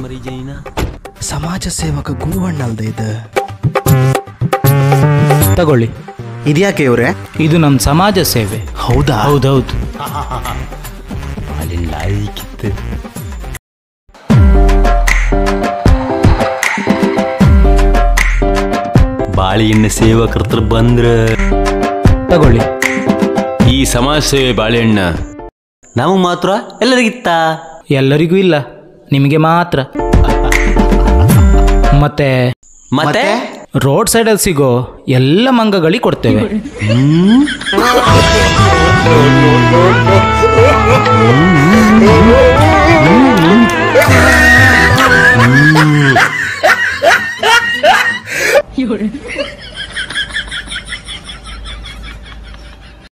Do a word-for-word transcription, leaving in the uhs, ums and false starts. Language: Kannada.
ಮರಿ ಜೈನ ಸಮಾಜ ಸೇವಕ ಗೂವಣ್ಣಲ್ದೆ ಇದು ತಗೊಳ್ಳಿ. ಇದ್ಯಾಕೆ ಇವ್ರೆ? ಇದು ನಮ್ಮ ಸಮಾಜ ಸೇವೆ. ಹೌದಾ? ಹೌದೌದು. ಅಲ್ಲಿ ಲಾಯ್ಕಿತ್ತು. ಬಾಳೆಹಣ್ಣು ಸೇವಕರ್ತರು ಬಂದ್ರ ತಗೊಳ್ಳಿ. ಈ ಸಮಾಜ ಸೇವೆ ಬಾಳೆಹಣ್ಣ ನಾವು ಮಾತ್ರ ಎಲ್ಲರಿಗಿತ್ತ? ಎಲ್ಲರಿಗೂ ಇಲ್ಲ, ನಿಮಗೆ ಮಾತ್ರ. ಮತ್ತೆ ಮತ್ತೆ ರೋಡ್ ಸೈಡಲ್ಲಿ ಸಿಗೋ ಎಲ್ಲ ಮಂಗಗಳಿಗೆ ಕೊಡ್ತೇವೆ. 有人